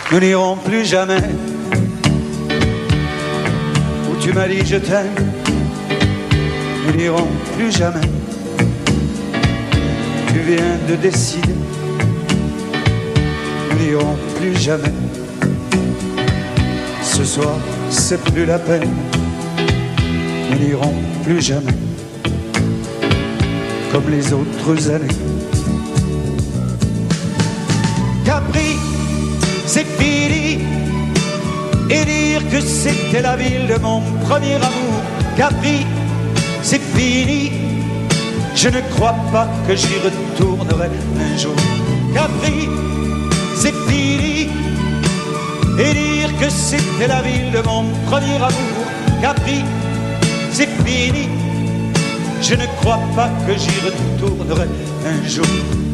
nous n'irons plus jamais où tu m'as dit je t'aime. Nous n'irons plus jamais. Tu viens de décider. Nous n'irons plus jamais. Ce soir, c'est plus la peine. Nous n'irons plus jamais comme les autres années. Capri, c'est fini. Et dire que c'était la ville de mon premier amour. Capri, c'est fini. Je ne crois pas que j'y retournerai un jour. Capri, c'est fini. Et dire que c'était la ville de mon premier amour. Capri, c'est fini. Je ne crois pas que j'y retournerai un jour.